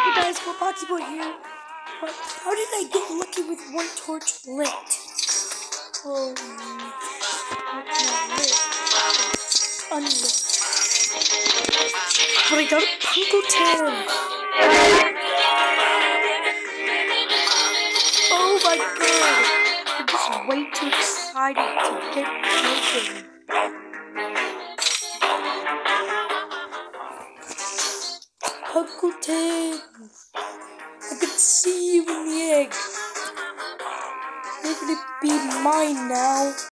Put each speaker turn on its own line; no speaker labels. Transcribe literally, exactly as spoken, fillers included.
Hey guys, well, Boxy Boy here. But how did I get lucky with one torch lit? Oh, what's not lit? Unlit. But I got a Pumpleton. Oh my god! I'm just way too excited to get broken. Pumpleton! I can see you in the egg. You're gonna be mine now.